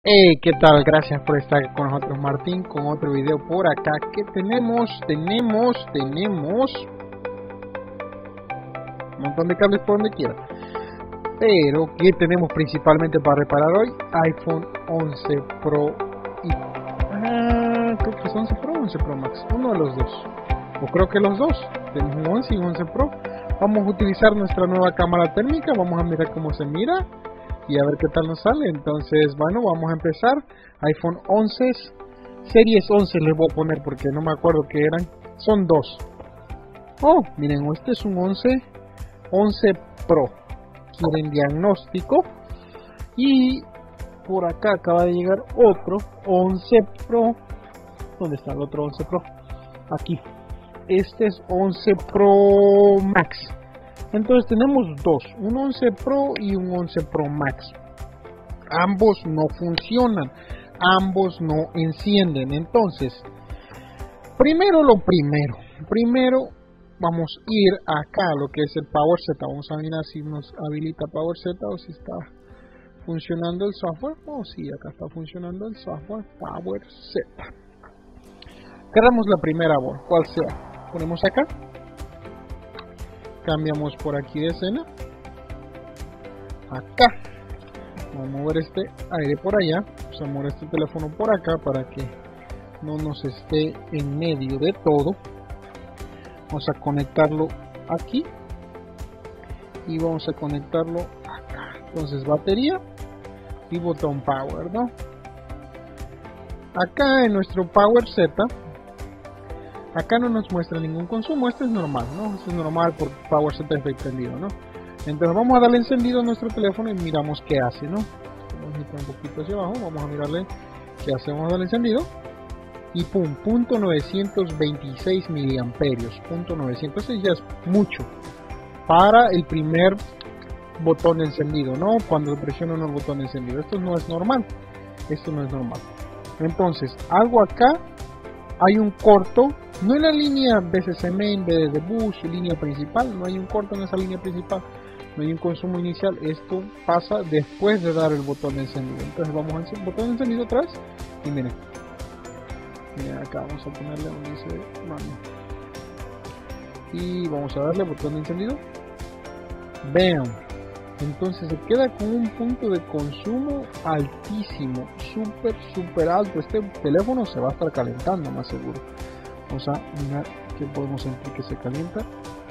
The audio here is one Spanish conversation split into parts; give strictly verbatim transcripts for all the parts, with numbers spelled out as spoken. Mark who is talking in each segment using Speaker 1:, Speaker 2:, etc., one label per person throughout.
Speaker 1: Hey, ¿qué tal? Gracias por estar con nosotros, Martín, con otro video por acá. ¿Qué tenemos? Tenemos, tenemos un montón de cables por donde quiera. Pero, ¿qué tenemos principalmente para reparar hoy? iPhone once Pro y... Ah, creo que es once Pro o once Pro Max. Uno de los dos. O creo que los dos. Tenemos un once y un once Pro. Vamos a utilizar nuestra nueva cámara térmica. Vamos a mirar cómo se mira y a ver qué tal nos sale. Entonces, bueno, vamos a empezar. iPhone once, series once les voy a poner porque no me acuerdo qué eran. Son dos. Oh, miren, este es un once, once Pro. Quieren diagnóstico. Y por acá acaba de llegar otro once Pro. ¿Dónde está el otro once Pro? Aquí. Este es once Pro Max. Entonces tenemos dos, un once Pro y un once Pro Max. Ambos no funcionan, ambos no encienden. Entonces, primero lo primero, primero vamos a ir acá a lo que es el PowerZ. Vamos a mirar si nos habilita PowerZ o si está funcionando el software. Oh, sí, acá está funcionando el software PowerZ. Queremos la primera voz, cual sea. Ponemos acá. Cambiamos por aquí de escena. Acá. Vamos a mover este aire por allá. Vamos a mover este teléfono por acá para que no nos esté en medio de todo. Vamos a conectarlo aquí. Y vamos a conectarlo acá. Entonces batería y botón power, ¿no? Acá en nuestro PowerZ. Acá no nos muestra ningún consumo, esto es normal, ¿no? Esto es normal porque PowerZ está encendido, ¿no? Entonces vamos a darle encendido a nuestro teléfono y miramos qué hace, ¿no? Vamos a quitar un poquito hacia abajo, vamos a mirarle qué hace, vamos a darle encendido. Y pum, punto novecientos veintiséis miliamperios, punto novecientos, eso ya es mucho para el primer botón encendido, ¿no? Cuando presiono el botón encendido, esto no es normal, esto no es normal. Entonces, algo acá, hay un corto. No en la línea B C C main, B de bus, línea principal, no hay un corto en esa línea principal, no hay un consumo inicial. Esto pasa después de dar el botón de encendido. Entonces vamos a hacer el botón de encendido atrás y miren, miren acá vamos a ponerle donde dice mano y vamos a darle botón de encendido. Vean, entonces se queda con un punto de consumo altísimo, súper súper alto. Este teléfono se va a estar calentando más seguro. Vamos a mirar que podemos sentir que se calienta.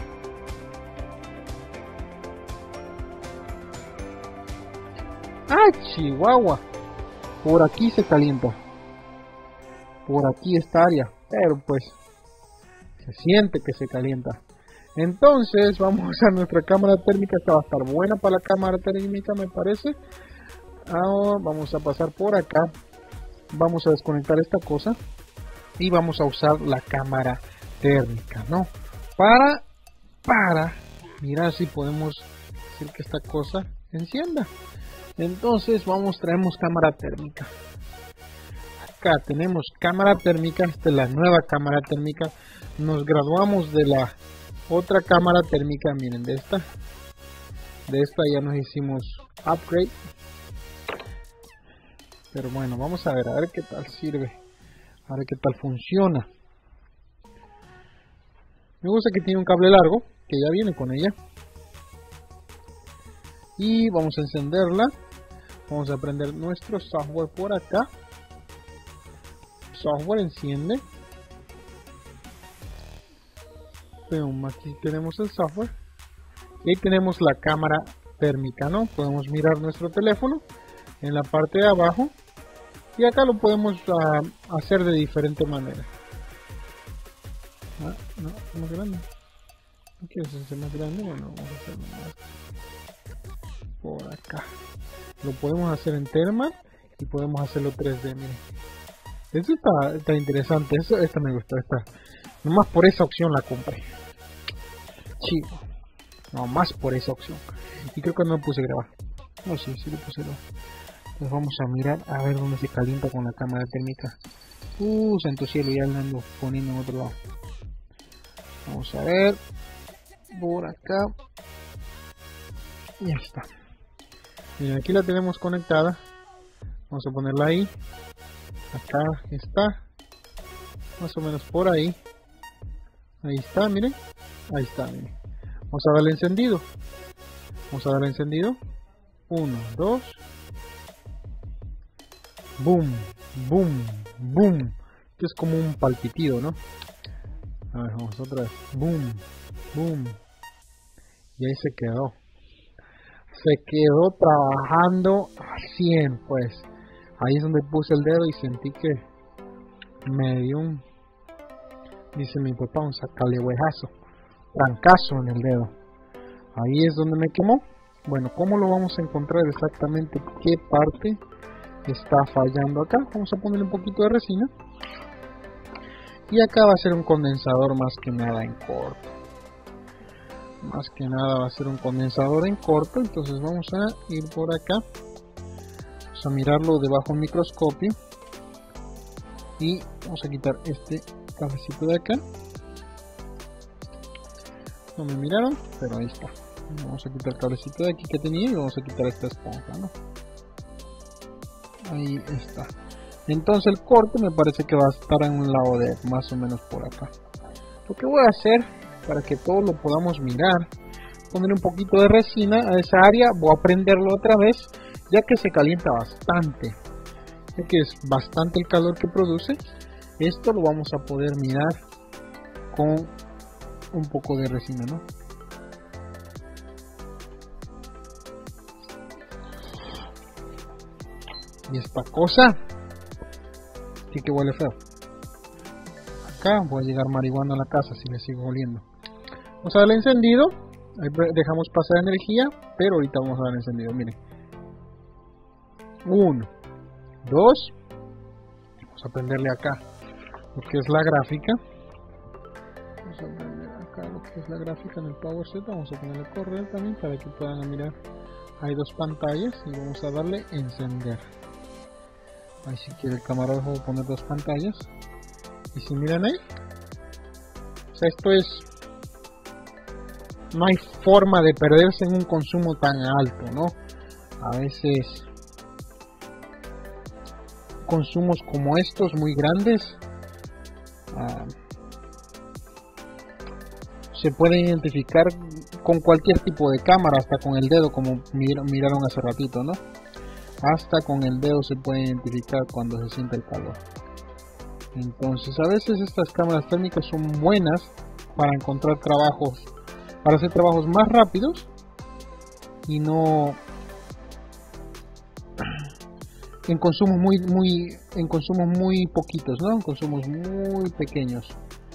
Speaker 1: ¡Ah, Chihuahua! Por aquí se calienta. Por aquí esta área. Pero pues se siente que se calienta. Entonces vamos a nuestra cámara térmica. Esta va a estar buena para la cámara térmica, me parece. Ahora vamos a pasar por acá. Vamos a desconectar esta cosa. Y vamos a usar la cámara térmica, ¿no? Para, para mirar si podemos hacer que esta cosa encienda. Entonces vamos, traemos cámara térmica. Acá tenemos cámara térmica, esta es la nueva cámara térmica. Nos graduamos de la otra cámara térmica, miren, de esta. De esta ya nos hicimos upgrade. Pero bueno, vamos a ver, a ver qué tal sirve. A ver qué tal funciona. Me gusta que tiene un cable largo, que ya viene con ella. Y vamos a encenderla. Vamos a prender nuestro software por acá. Software enciende. Boom, aquí tenemos el software. Y ahí tenemos la cámara térmica, ¿no? Podemos mirar nuestro teléfono en la parte de abajo. Y acá lo podemos uh, hacer de diferente manera. Ah, no, más grande. ¿No quieres hacer más grande? Bueno, vamos a hacerlo más por acá. Lo podemos hacer en Thermal y podemos hacerlo tres D, miren. Esto está, está interesante. Eso, esta me gustó. Esta. Nomás por esa opción la compré. Chico. Nomás por esa opción. Y creo que no me puse a grabar. No, sí, sí le puse a grabar. Pues vamos a mirar a ver dónde se calienta con la cámara térmica. Uh, santo cielo, ya la ando poniendo en otro lado. Vamos a ver. Por acá. Ya está. Miren, aquí la tenemos conectada Vamos a ponerla ahí. Acá está. Más o menos por ahí. Ahí está, miren. Ahí está, miren. Vamos a darle encendido. Vamos a darle encendido. Uno, dos. Boom, boom, boom. Esto es como un palpitido, ¿no? A ver, vamos otra vez. Boom, boom. Y ahí se quedó. Se quedó trabajando al cien, pues. Ahí es donde puse el dedo y sentí que me dio un, dice mi papá, un sacalehuejazo, trancazo en el dedo. Ahí es donde me quemó. Bueno, ¿cómo lo vamos a encontrar exactamente? ¿Qué parte está fallando acá? Vamos a ponerle un poquito de resina. Y acá va a ser un condensador más que nada en corto. Más que nada va a ser un condensador en corto. Entonces vamos a ir por acá. Vamos a mirarlo debajo del microscopio. Y vamos a quitar este cablecito de acá. No me miraron, pero ahí está. Vamos a quitar el cablecito de aquí que tenía y vamos a quitar esta esponja, ¿no? Ahí está. Entonces el corte me parece que va a estar en un lado de más o menos por acá. Lo que voy a hacer para que todos lo podamos mirar, poner un poquito de resina a esa área. Voy a prenderlo otra vez, ya que se calienta bastante, ya que es bastante el calor que produce. Esto lo vamos a poder mirar con un poco de resina, ¿no? Y esta cosa sí que huele feo. Acá voy a llegar marihuana a la casa si le sigo oliendo. Vamos a darle encendido. Ahí dejamos pasar energía, pero ahorita vamos a darle encendido. Miren, uno, dos. Vamos a prenderle acá lo que es la gráfica. Vamos a prender acá lo que es la gráfica en el Power Set. Vamos a ponerle correr también para que puedan mirar. Hay dos pantallas y vamos a darle encender. Ahí si quiere el camarógrafo voy a poner dos pantallas. Y si miran ahí, o sea, esto es, no hay forma de perderse en un consumo tan alto, ¿no? A veces consumos como estos muy grandes uh, se pueden identificar con cualquier tipo de cámara, hasta con el dedo, como mir miraron hace ratito, ¿no? Hasta con el dedo se puede identificar cuando se siente el calor. Entonces a veces estas cámaras térmicas son buenas para encontrar trabajos, para hacer trabajos más rápidos y no en consumos muy muy en consumos muy poquitos, ¿no? En consumos muy pequeños.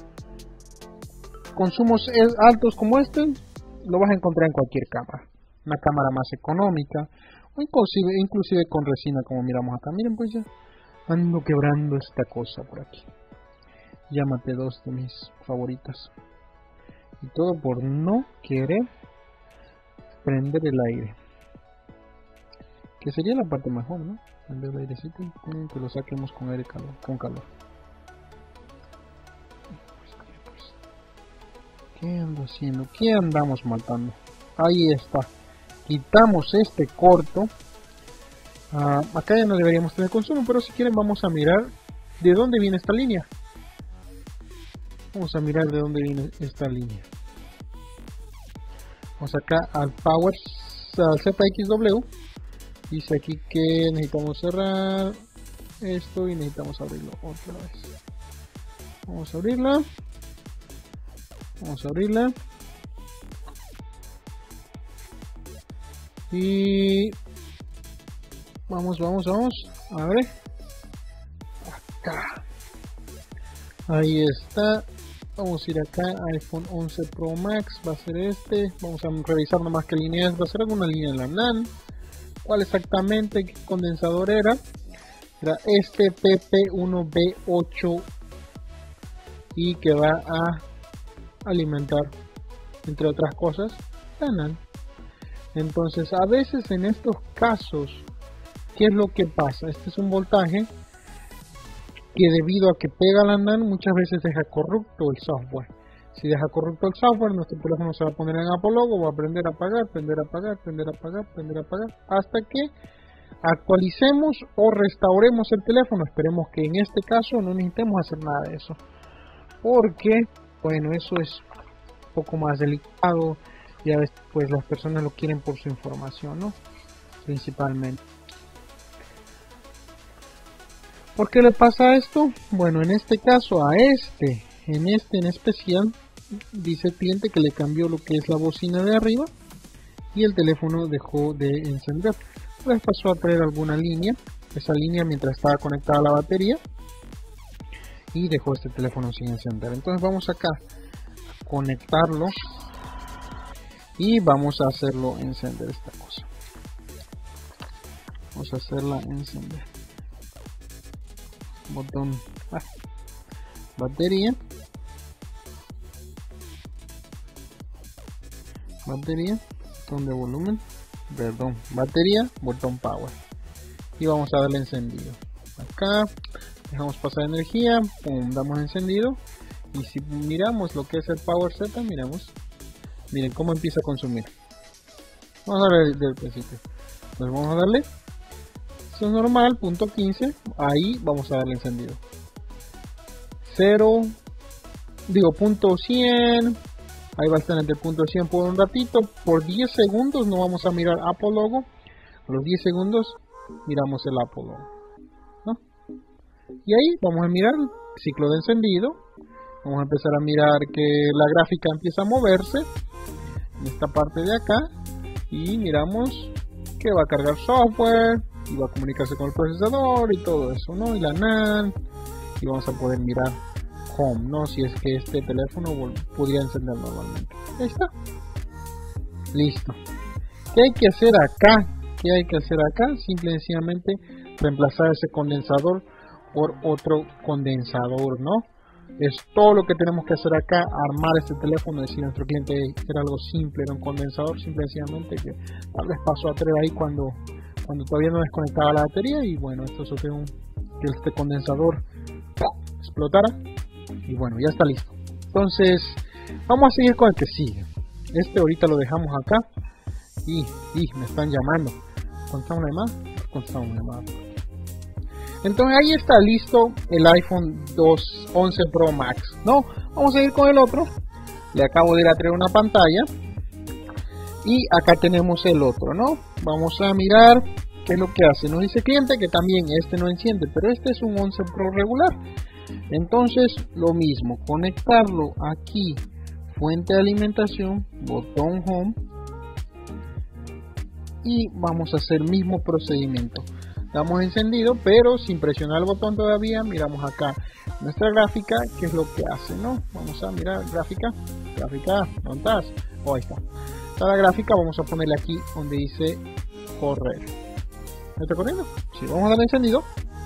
Speaker 1: Consumos altos como este lo vas a encontrar en cualquier cámara, una cámara más económica o inclusive inclusive con resina, como miramos acá. Miren, pues ya ando quebrando esta cosa por aquí. Llámate, dos de mis favoritas. Y todo por no querer prender el aire, que sería la parte mejor, ¿no? Prender el airecito y que lo saquemos con aire calor, con calor. ¿Qué ando haciendo? ¿Qué andamos matando? Ahí está. Quitamos este corto. Uh, acá ya no deberíamos tener consumo, pero si quieren vamos a mirar de dónde viene esta línea. Vamos a mirar de dónde viene esta línea. Vamos acá al Power, al Z X W. Dice aquí que necesitamos cerrar esto y necesitamos abrirlo otra vez. Vamos a abrirla. Vamos a abrirla. Y vamos, vamos, vamos. A ver. Acá. Ahí está. Vamos a ir acá. iPhone once Pro Max. Va a ser este. Vamos a revisar nomás qué línea es. Va a ser alguna línea de la NAND. ¿Cuál exactamente? ¿Qué condensador era? Era este P P uno B ocho. Y que va a alimentar, entre otras cosas, la NAND. Entonces a veces en estos casos, ¿qué es lo que pasa? Este es un voltaje que debido a que pega la NAND muchas veces deja corrupto el software. Si deja corrupto el software, nuestro teléfono se va a poner en apólogo, va a aprender a apagar, prender a apagar, prender a apagar, prender a apagar, hasta que actualicemos o restauremos el teléfono. Esperemos que en este caso no necesitemos hacer nada de eso, porque bueno, eso es un poco más delicado y a veces pues las personas lo quieren por su información, ¿no? Principalmente. ¿Por qué le pasa esto? Bueno, en este caso a este, en este en especial, dice el cliente que le cambió lo que es la bocina de arriba y el teléfono dejó de encender. Pues pasó a traer alguna línea, esa línea mientras estaba conectada a la batería, y dejó este teléfono sin encender. Entonces vamos acá a conectarlo y vamos a hacerlo encender esta cosa. Vamos a hacerla encender. Botón ah, batería, batería, botón de volumen, perdón, batería, botón power, y vamos a darle encendido. Acá dejamos pasar energía, pum, damos encendido, y si miramos lo que es el power Z, miramos, miren cómo empieza a consumir. Vamos a darle desde el principio. Entonces vamos a darle, esto es normal, punto quince, ahí vamos a darle encendido. cero, digo punto cien, ahí va a estar entre el punto cien por un ratito, por diez segundos no vamos a mirar Apple logo, a los diez segundos miramos el Apple logo, ¿no? Y ahí vamos a mirar el ciclo de encendido, vamos a empezar a mirar que la gráfica empieza a moverse en esta parte de acá, y miramos que va a cargar software, y va a comunicarse con el procesador y todo eso, ¿no? Y la NAND, y vamos a poder mirar Home, ¿no? Si es que este teléfono podría encender normalmente. Ahí está. Listo. ¿Qué hay que hacer acá? ¿Qué hay que hacer acá? Simple y sencillamente reemplazar ese condensador por otro condensador, ¿no? Es todo lo que tenemos que hacer acá, armar este teléfono, decir a nuestro cliente que era algo simple, era un condensador, simple y sencillamente que tal vez pasó a traer ahí cuando, cuando todavía no desconectaba la batería, y bueno, esto sufrió un, que este condensador explotara, y bueno, ya está listo. Entonces vamos a seguir con el que sigue. Este ahorita lo dejamos acá, y, y me están llamando. ¿Contamos una llamada? Contamos una llamada. Entonces ahí está listo el iPhone dos once Pro Max, ¿no? Vamos a ir con el otro. Le acabo de ir a traer una pantalla, y acá tenemos el otro, ¿no? Vamos a mirar qué es lo que hace. Nos dice cliente que también este no enciende, pero este es un once Pro regular. Entonces lo mismo, conectarlo aquí, fuente de alimentación, botón Home, y vamos a hacer el mismo procedimiento. Damos encendido, pero sin presionar el botón todavía. Miramos acá nuestra gráfica, qué es lo que hace, ¿no? Vamos a mirar gráfica, gráfica, ¿dónde estás? Oh, ahí está. Está la gráfica, vamos a ponerle aquí donde dice correr. ¿Está corriendo? Sí, vamos a darle encendido.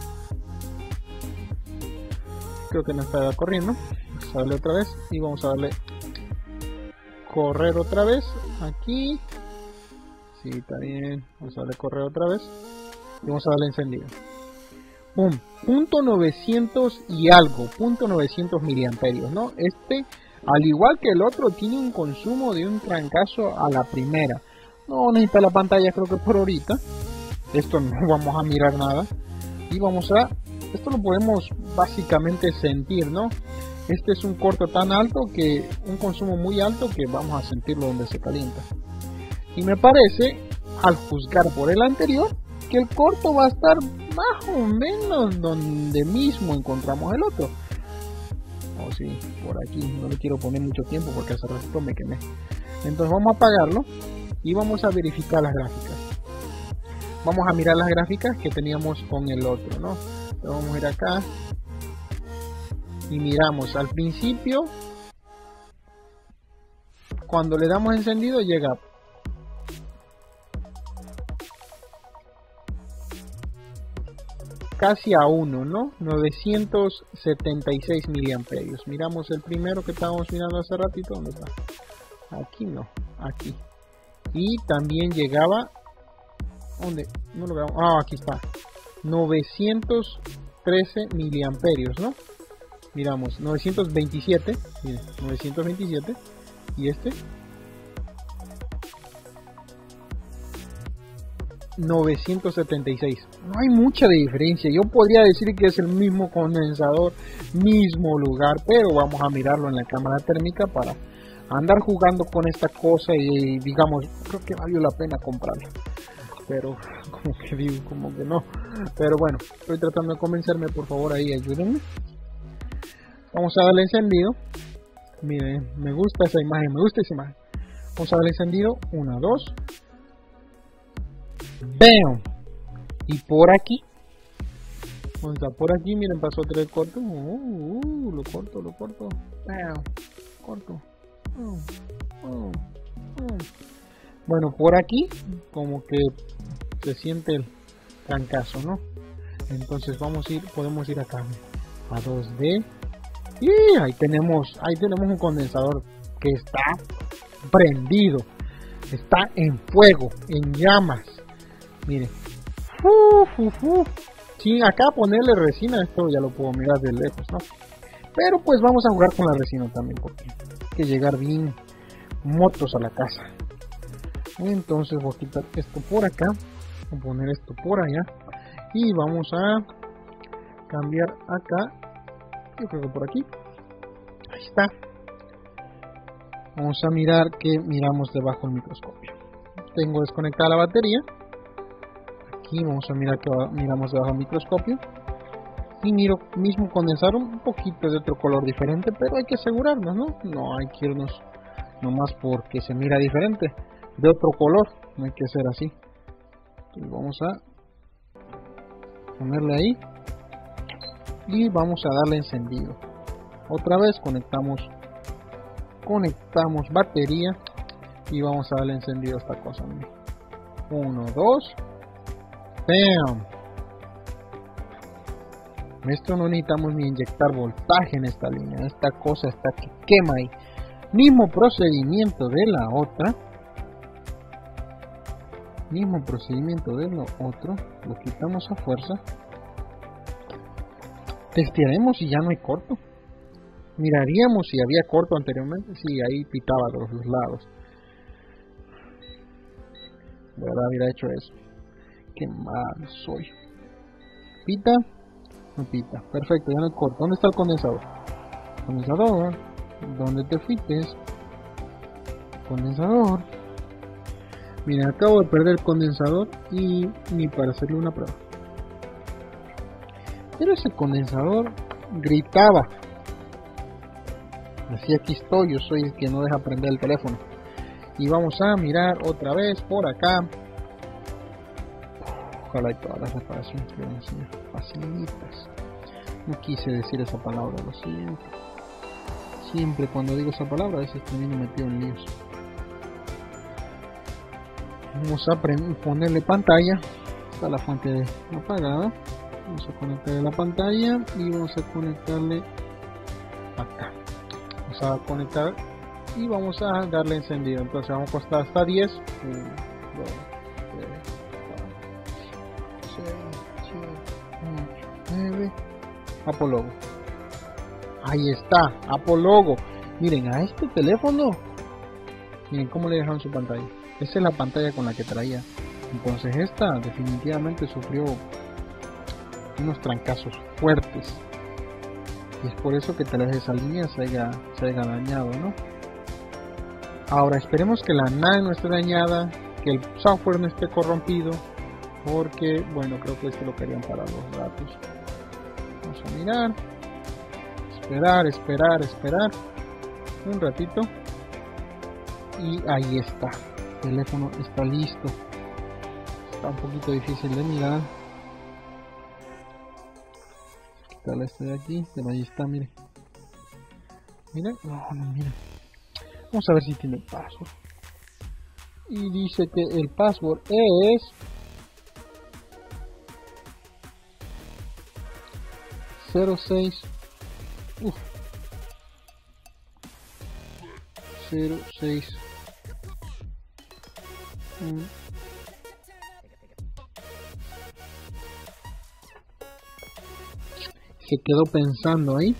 Speaker 1: Creo que no está corriendo. Vamos a darle otra vez y vamos a darle correr otra vez aquí. Sí, está bien. Vamos a darle correr otra vez y vamos a darle encendido. Pum, punto novecientos y algo, punto novecientos miliamperios, ¿no? Este, al igual que el otro, tiene un consumo de un trancazo a la primera. No necesita la pantalla, creo que por ahorita. Esto no vamos a mirar nada. Y vamos a, esto lo podemos básicamente sentir, ¿no? Este es un corto tan alto que, un consumo muy alto que vamos a sentirlo donde se calienta. Y me parece, al juzgar por el anterior, que el corto va a estar más o menos donde mismo encontramos el otro. Oh sí, por aquí, no le quiero poner mucho tiempo porque hace rato me quemé. Entonces vamos a apagarlo y vamos a verificar las gráficas. Vamos a mirar las gráficas que teníamos con el otro, ¿no? Entonces vamos a ir acá y miramos al principio, cuando le damos encendido llega casi a uno, ¿no? novecientos setenta y seis miliamperios. Miramos el primero que estábamos mirando hace ratito. ¿Dónde está? Aquí no, aquí. Y también llegaba, ¿dónde? No lo veo. Ah, aquí está. novecientos trece miliamperios, ¿no? Miramos, novecientos veintisiete. Miren, novecientos veintisiete. Y este novecientos setenta y seis. No hay mucha diferencia. Yo podría decir que es el mismo condensador, mismo lugar, pero vamos a mirarlo en la cámara térmica para andar jugando con esta cosa y digamos, creo que valió la pena comprarla. Pero como que digo, como que no. Pero bueno, estoy tratando de convencerme, por favor, ahí ayúdenme. Vamos a darle encendido. Miren, me gusta esa imagen, me gusta esa imagen. Vamos a darle encendido. Una, dos. ¡Bam! Y por aquí. Vamos a por aquí, miren, pasó tres cortos. Uh, uh, lo corto, lo corto. ¡Bam! Corto. Uh, uh, uh. Bueno, por aquí, como que se siente el trancazo, ¿no? Entonces vamos a ir, podemos ir acá a dos D. Y ahí tenemos, ahí tenemos un condensador que está prendido, está en fuego, en llamas. Miren, uf, uf, uf. Sin acá ponerle resina, esto ya lo puedo mirar de lejos, ¿no? Pero pues vamos a jugar con la resina también, porque hay que llegar bien motos a la casa. Entonces voy a quitar esto por acá, voy a poner esto por allá y vamos a cambiar acá. Yo creo que por aquí. Ahí está. Vamos a mirar que miramos debajo del microscopio. Tengo desconectada la batería. Aquí vamos a mirar que miramos debajo del microscopio. Y miro mismo condensador, un poquito de otro color diferente, pero hay que asegurarnos, ¿no? No hay que irnos nomás porque se mira diferente. De otro color, no hay que ser así. Entonces vamos a ponerle ahí. Y vamos a darle encendido. Otra vez conectamos conectamos batería y vamos a darle encendido a esta cosa. Uno, dos. ¡Bam! Esto no necesitamos ni inyectar voltaje en esta línea. Esta cosa está que quema ahí. Mismo procedimiento de la otra. Mismo procedimiento de lo otro. Lo quitamos a fuerza. Testearemos si ya no hay corto. Miraríamos si había corto anteriormente. Sí, ahí pitaba los, los lados. De verdad hubiera hecho eso. Qué mal soy. Pita. No pita. Perfecto, ya no hay corto. ¿Dónde está el condensador? Condensador. ¿Dónde te fuiste? Condensador. Mira, acabo de perder el condensador y ni para hacerle una prueba. Pero ese condensador gritaba. Así aquí estoy, yo soy el que no deja prender el teléfono. Y vamos a mirar otra vez por acá. Ojalá y todas las reparaciones que van a enseñar facilitas. No quise decir esa palabra, lo siento. Siempre cuando digo esa palabra a veces termino metido en líos. Vamos a ponerle pantalla. Está la fuente apagada. Vamos a conectarle la pantalla y vamos a conectarle acá. Vamos a conectar y vamos a darle encendido. Entonces vamos a costar hasta diez. uno, dos, tres, cuatro, seis, siete, ocho, nueve. Apologo. Ahí está, Apologo. Miren, a este teléfono, miren cómo le dejaron su pantalla. Esa es la pantalla con la que traía. Entonces esta definitivamente sufrió unos trancazos fuertes. Y es por eso que tal vez esa línea se haya, se haya dañado, ¿no? Ahora esperemos que la nave no esté dañada, que el software no esté corrompido, porque, bueno, creo que esto lo querían para los datos. Vamos a mirar. Esperar, esperar, esperar. Un ratito. Y ahí está. El teléfono está listo. Está un poquito difícil de mirar. Quitarle este de aquí, pero ahí está, mire. Mira, no, no, mira. Vamos a ver si tiene password. Y dice que el password es cero seis. Uf. cero seis. Mm. Se quedó pensando ahí.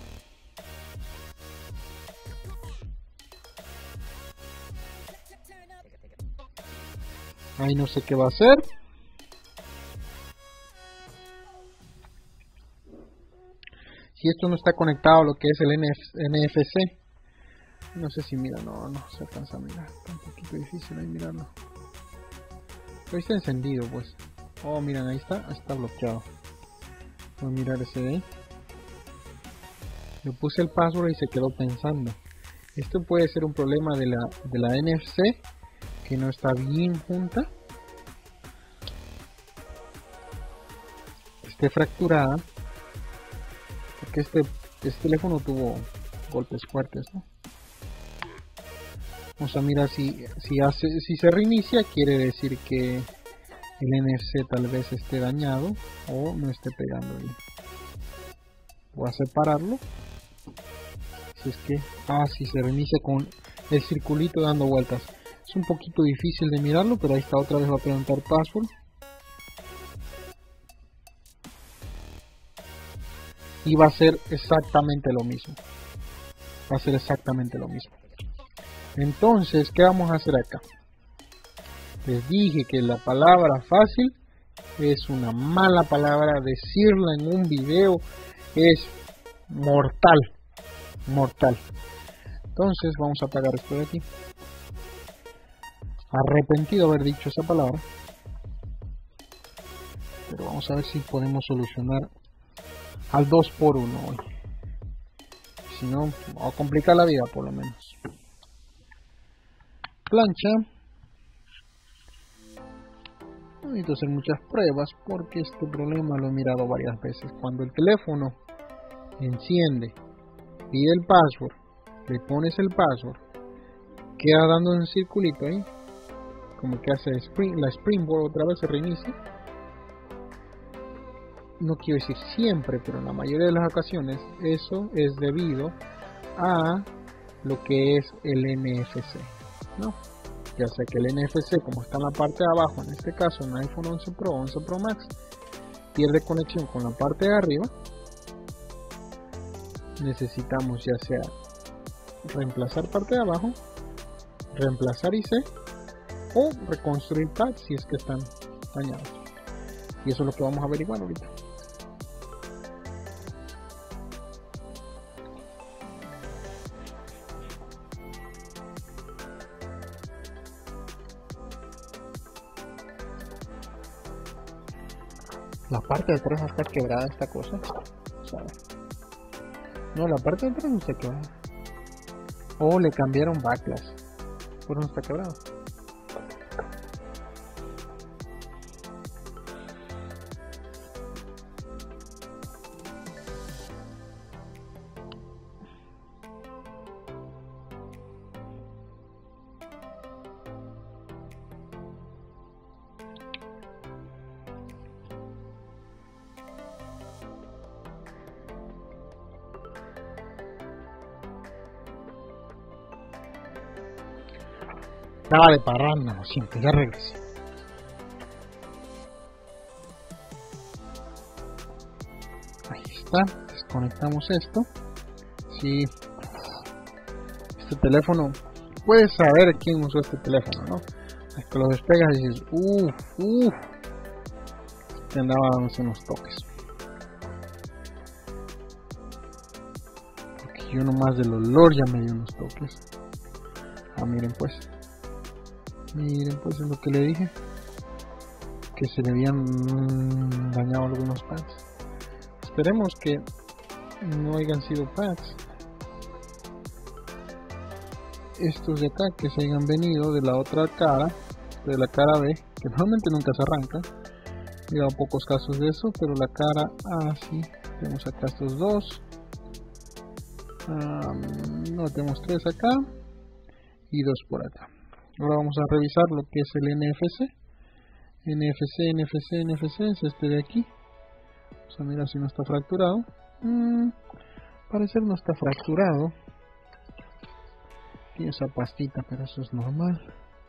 Speaker 1: Ahí no sé qué va a hacer. si esto no está conectado a lo que es el N F C. No sé si mira, no, no se alcanza a mirar, está un poquito difícil ahí mirarlo. Pero está encendido pues. Oh, miren, ahí está, está bloqueado. Voy a mirar ese de ahí. Le puse el password y se quedó pensando. Esto puede ser un problema de la, de la N F C, que no está bien junta. Esté fracturada. Porque este, este teléfono tuvo golpes fuertes, ¿no? Vamos a mirar si, si, hace, si se reinicia, quiere decir que el N F C tal vez esté dañado o no esté pegando bien. Voy a separarlo. Si es que, ah, si se reinicia con el circulito dando vueltas. Es un poquito difícil de mirarlo, pero ahí está, otra vez va a preguntar password. Y va a ser exactamente lo mismo. Va a ser exactamente lo mismo. Entonces, ¿qué vamos a hacer acá? Les dije que la palabra fácil es una mala palabra. Decirla en un video es mortal. Mortal. Entonces, vamos a apagar esto de aquí. Arrepentido de haber dicho esa palabra. Pero vamos a ver si podemos solucionar al dos por uno hoy. Si no, va a complicar la vida por lo menos. Plancha. No necesito hacer muchas pruebas porque este problema lo he mirado varias veces. Cuando el teléfono enciende, pide el password, le pones el password, queda dando un circulito ahí, como que hace spring, la Springboard otra vez se reinicia. No quiero decir siempre, pero en la mayoría de las ocasiones eso es debido a lo que es el N F C, ¿no? Ya sea que el N F C, como está en la parte de abajo, en este caso en iPhone once Pro, once Pro Max, pierde conexión con la parte de arriba. Necesitamos ya sea reemplazar parte de abajo, reemplazar I C o reconstruir pads si es que están dañados. Y eso es lo que vamos a averiguar ahorita. La parte de atrás está quebrada esta cosa. ¿Sabe? No, la parte de atrás no está quebrada. O le cambiaron backlash. Pero no está quebrado. Estaba de parranda, lo siento, ya regresé. Ahí está, desconectamos esto. Sí, este teléfono, puedes saber quién usó este teléfono, ¿no? Es que lo despegas y dices, uff, uff, te andaba dando unos toques. Porque yo nomás del olor ya me dio unos toques. Ah, miren pues. Miren pues es lo que le dije, que se le habían mmm, dañado algunos pads. Esperemos que no hayan sido pads estos de acá, que se hayan venido de la otra cara, de la cara B, que normalmente nunca se arranca. He dado pocos casos de eso, pero la cara A sí. Tenemos acá estos dos, um, no, tenemos tres acá y dos por acá. Ahora vamos a revisar lo que es el N F C. N F C, N F C, N F C, es este de aquí. Vamos a mirar si no está fracturado. Mm, parecer no está fracturado. Tiene esa pastita, pero eso es normal.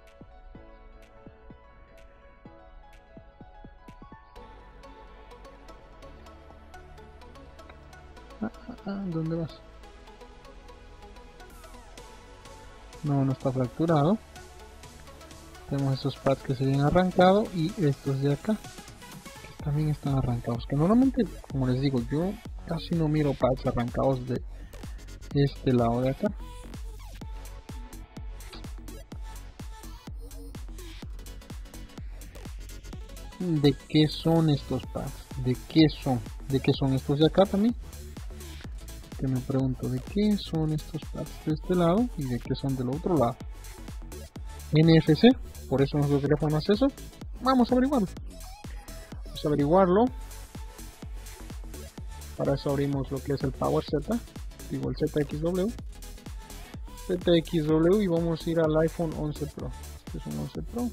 Speaker 1: Ah, ah, ah, ¿dónde vas? No, no está fracturado. Tenemos esos pads que se habían arrancado y estos de acá que también están arrancados, que normalmente, como les digo, yo casi no miro pads arrancados de este lado de acá. ¿De qué son estos pads? ¿De qué son? ¿De qué son estos de acá también? Que me pregunto, ¿de qué son estos pads de este lado y de qué son del otro lado? N F C, por eso nuestro teléfono hace eso. Vamos a averiguarlo. Vamos a averiguarlo. Para eso abrimos lo que es el Power Z, digo el Z X W. Z X W y vamos a ir al iPhone once Pro. Este es un once Pro.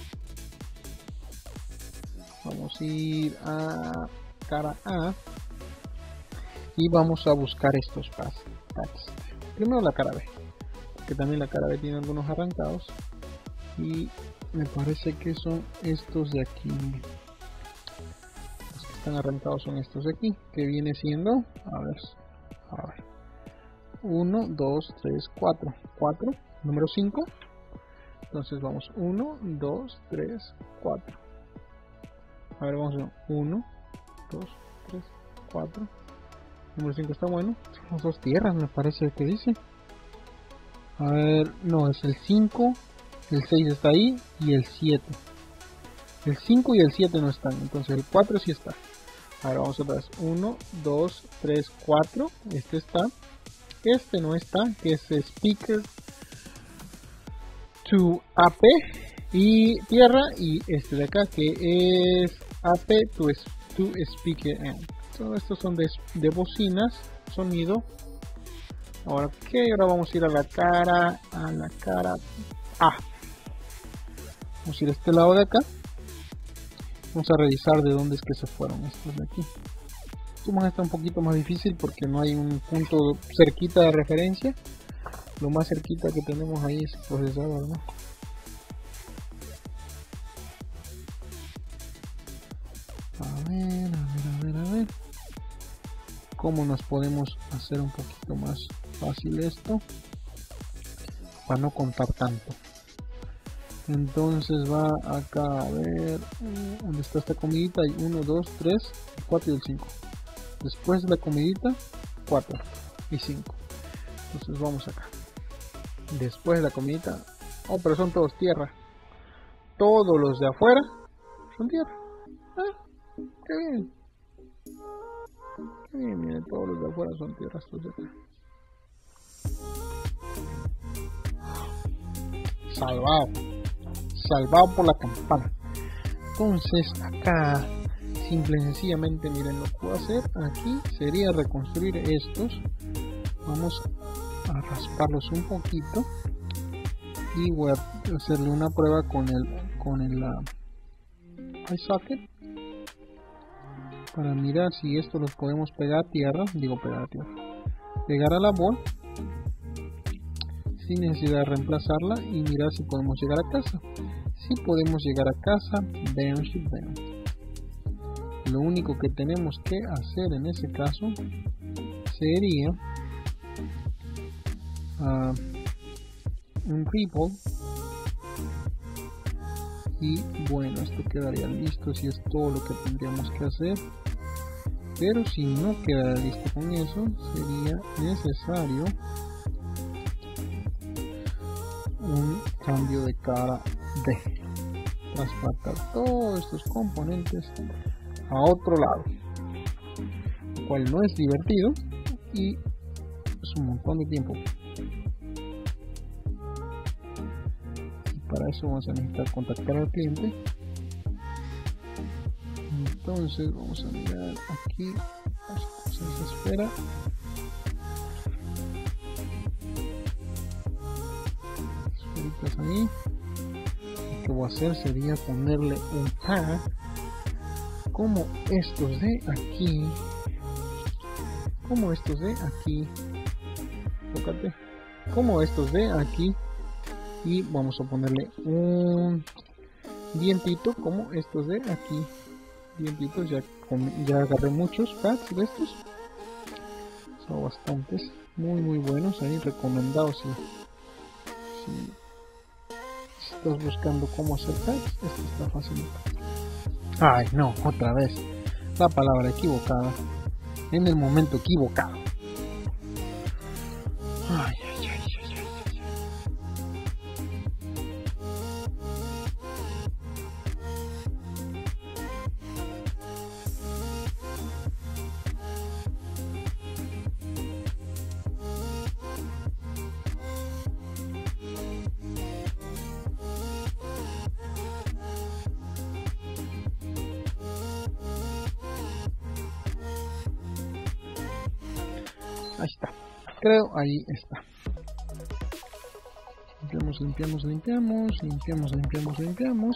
Speaker 1: Vamos a ir a cara A y vamos a buscar estos pads. Primero la cara B, que también la cara B tiene algunos arrancados y me parece que son estos de aquí. Los que están arrancados son estos de aquí, que viene siendo, a ver, a ver, uno, dos, tres, cuatro, cuatro, número cinco. Entonces vamos uno, dos, tres, cuatro. A ver, vamos a uno, dos, tres, cuatro. Número cinco está bueno. Son las dos tierras, me parece que dice. A ver, no, es el cinco. El seis está ahí y el siete. El cinco y el siete no están. Entonces el cuatro sí está. A ver, vamos otra vez. uno, dos, tres, cuatro. Este está. Este no está. Que es Speaker to A P. Y tierra. Y este de acá que es A P to, to Speaker Amp. Todos estos son de, de bocinas. Sonido. Ahora, ¿qué? Ahora vamos a ir a la cara. A la cara A. Vamos a ir a este lado de acá. Vamos a revisar de dónde es que se fueron estos de aquí. Esto más está un poquito más difícil porque no hay un punto cerquita de referencia. Lo más cerquita que tenemos ahí es el procesador, ¿no? A ver, a ver, a ver, a ver. ¿Cómo nos podemos hacer un poquito más fácil esto? Para no contar tanto. Entonces va acá, a ver, ¿dónde está esta comidita? Hay uno, dos, tres, cuatro y el cinco. Después de la comidita, cuatro y cinco. Entonces vamos acá. Después de la comidita, oh, pero son todos tierra. Todos los de afuera son tierra. Ah, qué bien. Qué bien, miren, todos los de afuera son tierra, estos de acá. Salvado. Salvado por la campana. Entonces acá simple y sencillamente, miren, lo que puedo hacer aquí sería reconstruir estos. Vamos a rasparlos un poquito y voy a hacerle una prueba con el con el uh, eye socket para mirar si esto los podemos pegar a tierra. Digo pegar a tierra, pegar a la board sin necesidad de reemplazarla y mirar si podemos llegar a casa. Si podemos llegar a casa, vean, vean. Lo único que tenemos que hacer en ese caso sería uh, un ripple y bueno, esto quedaría listo si es todo lo que tendríamos que hacer. Pero si no queda listo con eso, sería necesario un cambio de cara de transportar todos estos componentes a otro lado, lo cual no es divertido y es un montón de tiempo. Y para eso vamos a necesitar contactar al cliente. Entonces vamos a mirar aquí las cosas de espera. Esferitas ahí. Lo que voy a hacer sería ponerle un tag como estos de aquí, como estos de aquí, tócate, como estos de aquí, y vamos a ponerle un dientito como estos de aquí. Dientitos, ya, ya agarré muchos packs de estos, son bastantes, muy muy buenos, ahí recomendados si, si estás buscando cómo hacer packs. Esto está fácil. Ay no, otra vez la palabra equivocada. en el momento equivocado. Ay, ay, ay, ay, ay, ay. Ahí está, creo, ahí está. Limpiamos, limpiamos, limpiamos, limpiamos, limpiamos, limpiamos.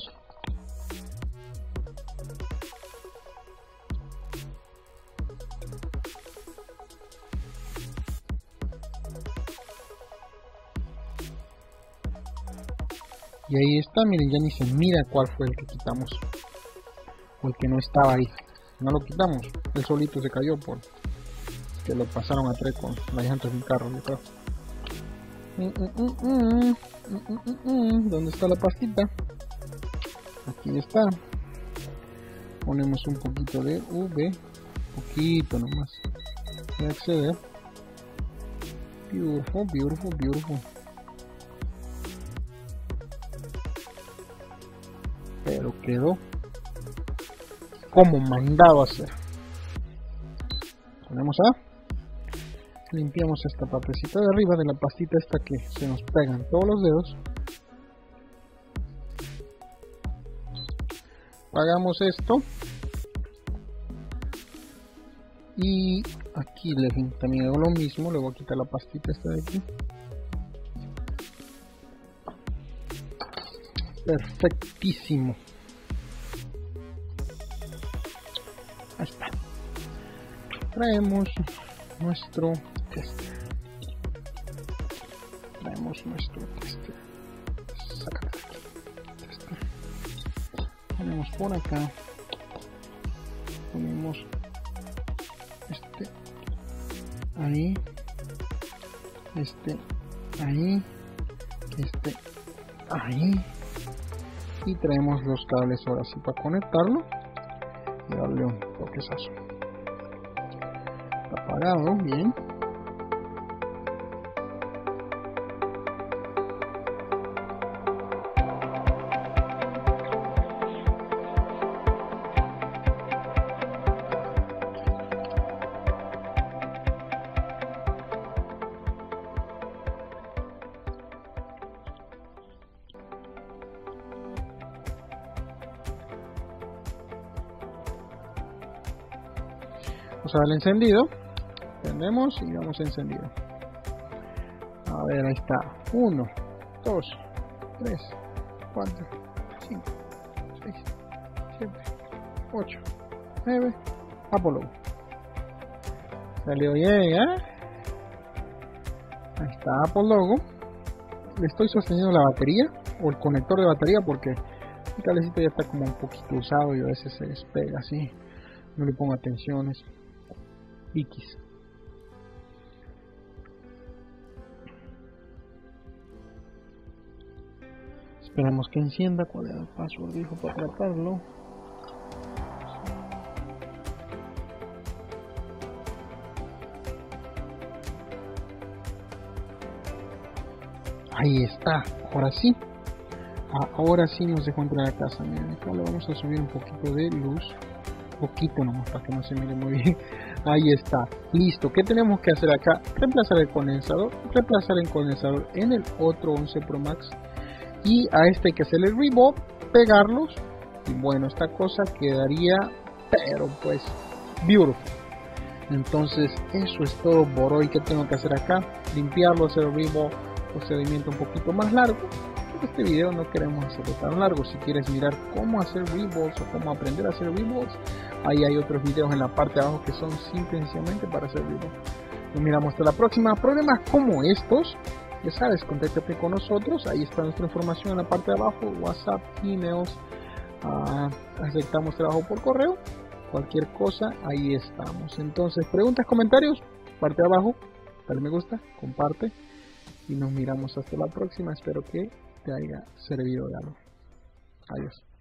Speaker 1: Y ahí está, miren, ya ni se mira cuál fue el que quitamos. O el que no estaba ahí. No lo quitamos, él solito se cayó por... que lo pasaron a tres con las llantas de un carro, yo creo. Mm, mm, mm, mm, mm, mm, mm. ¿Dónde está la pastita? Aquí está. Ponemos un poquito de U V, poquito nomás. Voy a acceder. Beautiful, beautiful, beautiful. Pero quedó como mandado a hacer. Ponemos A. Limpiamos esta partecita de arriba de la pastita esta que se nos pegan todos los dedos. Hagamos esto. Y aquí le también hago lo mismo. Le voy a quitar la pastita esta de aquí. Perfectísimo. Ahí está. Traemos nuestro test. Traemos nuestro test. Sácate de aquí. Tester. Ponemos por acá. Ponemos este ahí. Este ahí. Este ahí. Y traemos los cables ahora sí para conectarlo. Y darle un toquezazo. Apagado, bien. Vamos a darle encendido. Prendemos y vamos encendido. A ver, ahí está. uno, dos, tres, cuatro, cinco, seis, siete, ocho, nueve. Apolo. Salió bien, ¿eh? Ahí está Apple Logo. Le estoy sosteniendo la batería o el conector de batería porque el cablecito ya está como un poquito usado y a veces se despega así. No le pongo atenciones. X. Esperamos que encienda. ¿Cuál era el password? Dijo para tratarlo. Ahí está. Ahora sí. Ahora sí nos dejó entrar a casa. Miren, acá le vamos a subir un poquito de luz. Poquito nomás para que no se mire muy bien. Ahí está, listo. ¿Qué tenemos que hacer acá? Reemplazar el condensador, reemplazar el condensador en el otro once Pro Max y a este hay que hacerle el reboot, pegarlos y bueno, esta cosa quedaría pero pues beautiful. Entonces eso es todo por hoy. ¿Qué tengo que hacer acá? Limpiarlo, hacer el reboot, procedimiento un poquito más largo. Este video no queremos hacerlo tan largo. Si quieres mirar cómo hacer reboots o cómo aprender a hacer reboots, ahí hay otros videos en la parte de abajo que son simple y sencillamente para hacer reboots. Nos miramos hasta la próxima. Problemas como estos, ya sabes, contáctate con nosotros. Ahí está nuestra información en la parte de abajo, WhatsApp, emails, uh, aceptamos trabajo por correo, cualquier cosa, ahí estamos. Entonces, preguntas, comentarios, parte de abajo, dale me gusta, comparte y nos miramos hasta la próxima. Espero que te haya servido de algo. Adiós.